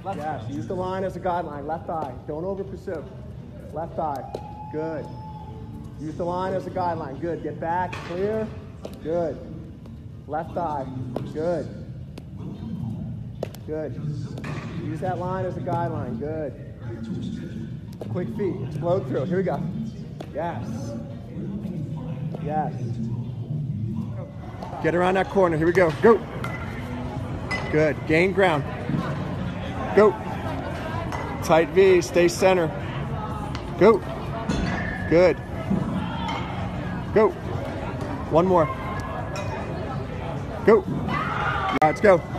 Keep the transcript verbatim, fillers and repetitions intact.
Yes, use the line as a guideline. Left eye. Don't over pursue. Left eye. Good. Use the line as a guideline. Good. Get back. Clear. Good. Left eye. Good. Good. Use that line as a guideline. Good. Quick feet. Explode through. Here we go. Yes. Yes. Get around that corner. Here we go. Go. Good. Gain ground. Go. Tight V. Stay center. Go. Good. Go. One more. Go. Let's go.